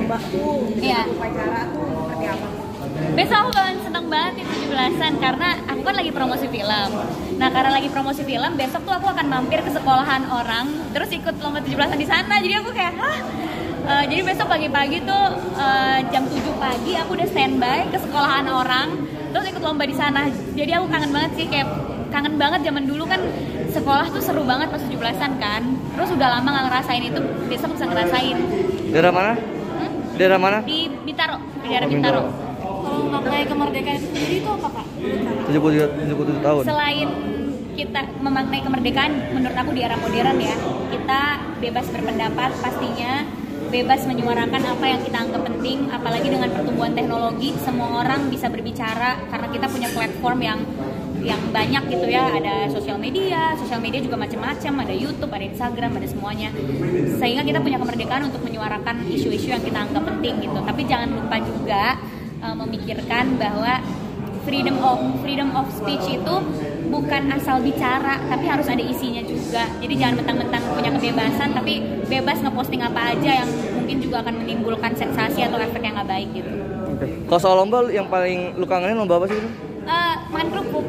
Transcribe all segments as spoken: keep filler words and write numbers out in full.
lomba tuh, iya. upacara tuh seperti apa? Besok aku bakalan seneng banget di tujuh belasan karena aku kan lagi promosi film. Nah karena lagi promosi film, besok tuh aku akan mampir ke sekolahan orang, terus ikut lomba tujuh belasan di sana. Jadi aku kayak, hah? Uh, jadi besok pagi-pagi tuh uh, jam tujuh pagi aku udah standby ke sekolahan orang, terus ikut lomba di sana. Jadi aku kangen banget sih, kayak kangen banget zaman dulu kan sekolah tuh seru banget pas tujuh belasan kan. Terus udah lama gak ngerasain itu, besok bisa ngerasain. Daerah mana? Hmm? Daerah mana? Di Bintaro, di daerah Bintaro. Kalau memaknai kemerdekaan itu sendiri itu apa Kak? tujuh puluh tujuh tahun. Selain kita memaknai kemerdekaan, menurut aku di era modern ya, kita bebas berpendapat pastinya, bebas menyuarakan apa yang kita anggap penting, apalagi dengan pertumbuhan teknologi, semua orang bisa berbicara karena kita punya platform yang yang banyak gitu ya, ada sosial media, sosial media juga macam-macam, ada YouTube, ada Instagram, ada semuanya. Sehingga kita punya kemerdekaan untuk menyuarakan isu-isu yang kita anggap penting gitu. Tapi jangan lupa juga uh, memikirkan bahwa freedom of freedom of speech itu bukan asal bicara, tapi harus ada isinya juga. Jadi jangan mentang-mentang punya kebebasan tapi bebas ngeposting apa aja yang mungkin juga akan menimbulkan sensasi atau efek yang nggak baik gitu. Oke. Kalau soal lomba yang paling lu kangenin lomba apa sih? Uh, makan kerupuk.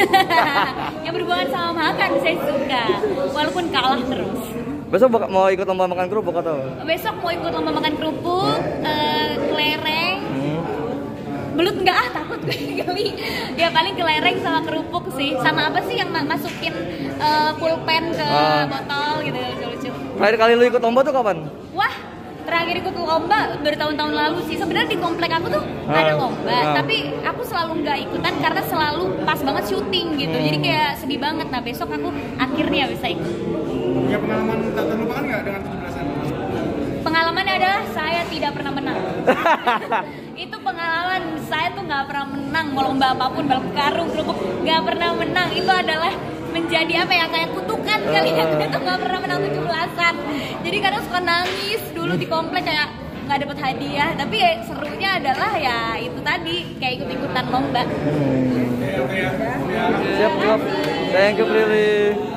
Yang berhubungan sama makan saya suka, walaupun kalah terus. Besok mau ikut lomba makan kerupuk atau? Besok mau ikut lomba makan kerupuk, uh, kelereng. Hmm. Belut enggak ah, takut gue kali. Ya paling kelereng sama kerupuk sih. Sama apa sih yang masukin uh, pulpen ke uh. botol gitu, lucu-lucu. Terakhir kali lu ikut lomba tuh kapan? Wah, terakhir ikut lomba bertahun-tahun lalu sih. Sebenarnya di komplek aku tuh uh. ada lomba, uh. tapi aku selalu nggak ikutan karena selalu pas banget syuting gitu. Hmm. Jadi kayak sedih banget. Nah besok aku akhirnya bisa ikut. Ya pengalaman tak terlupakan nggak dengan tujuh belasan? Pengalamannya adalah saya tidak pernah menang. Itu pengalaman saya tuh nggak pernah menang mau lomba apapun, balap karung, kerupuk, nggak pernah menang. Itu adalah menjadi apa ya, kayak kutukan kali ya. Itu nggak pernah menang tujuh belasan. Jadi kadang suka nangis dulu di komplek kayak nggak dapet hadiah. Tapi ya, serunya adalah ya itu tadi kayak ikut-ikutan lomba. Siap, siap. Thank you, Prilly.